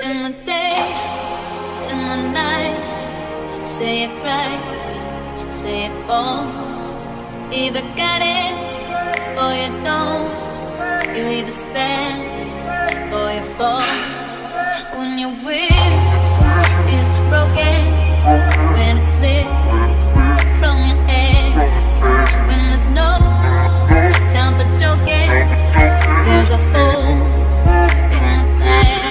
In the day, in the night, say it right, say it all. Either got it or you don't. You either stand or you fall. When your will is broken, when it's lit from your head, when there's no time for joking, there's a hole in the past.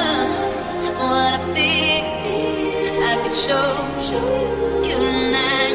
Show you tonight.